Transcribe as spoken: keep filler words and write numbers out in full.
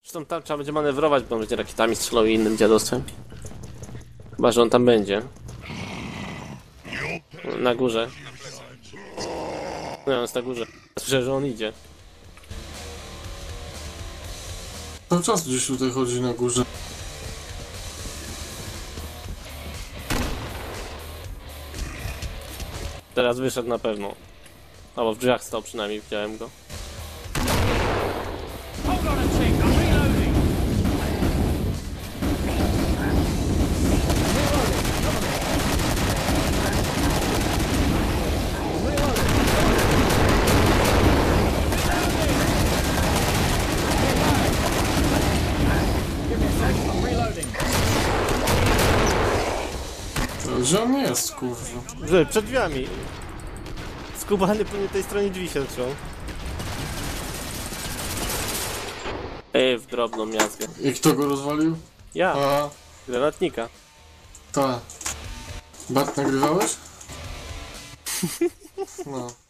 Zresztą tam trzeba będzie manewrować, bo on będzie rakietami strzelał i innym dziadostwem. Chyba, że on tam będzie. Na górze. No, on jest na górze. Słyszę, że on idzie. Cały czas gdzieś tutaj chodzi na górze. Teraz wyszedł na pewno. Albo w drzwiach stał przynajmniej, widziałem go. Hold on a tick, I'm reloading. Give me a sec, I'm reloading. Gdzie on jest, kurwa? Że, przed drzwiami. Skubany po tej stronie drzwi się trzą. Ej, w drobną miazgę. I kto go rozwalił? Ja, A, granatnika. ta. Bat nagrywałeś? No.